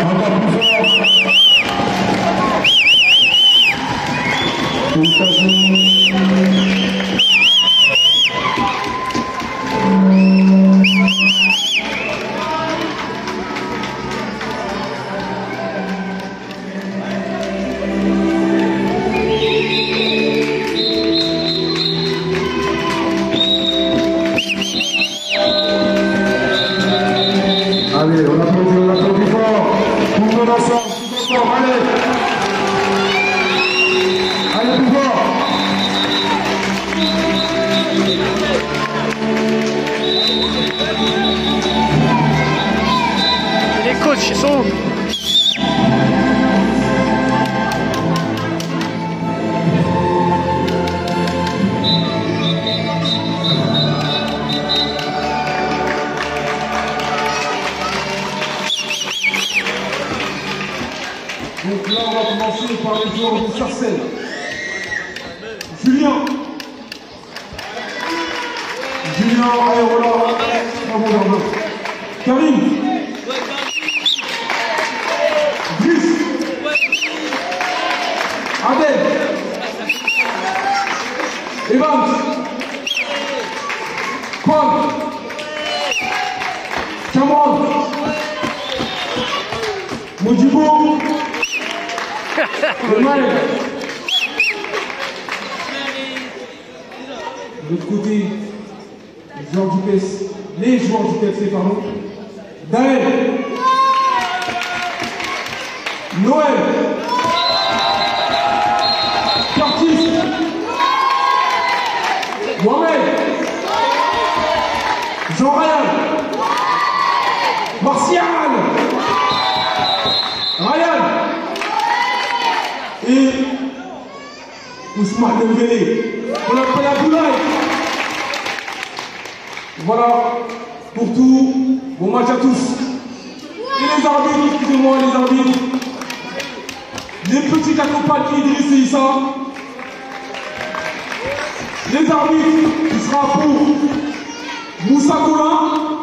Allez, on applaudit fort. Tout le monde ensemble, tout ensemble, allez. Allez, plus fort. Les coachs, ils sont où? Donc là, on va commencer par les joueurs de Sarcelles. Julien. Julien, allez, voilà. Bravo, bravo. Karim. Brice. Adèle. Evans. Paul. Cameron. Modibo. De l'autre côté, les joueurs du PFC, pardon. Daël, Noël, Curtis, Mohamed, Jean-Ryan, Martial, Ryan et Ousmane Dembélé. On appelle la boulaille. Voilà pour tout. Bon match à tous. Et les arbitres, excusez-moi les arbitres. Les petits accompagnés d'Idriss et Issa. Les arbitres, qui sera pour Moussa Colin.